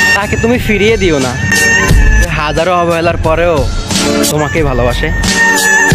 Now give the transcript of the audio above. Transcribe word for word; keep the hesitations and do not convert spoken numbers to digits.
তাকে তুমি ফিরিয়ে দিও না, হাজারো অবহেলার পরেও তোমাকেই ভালোবাসে।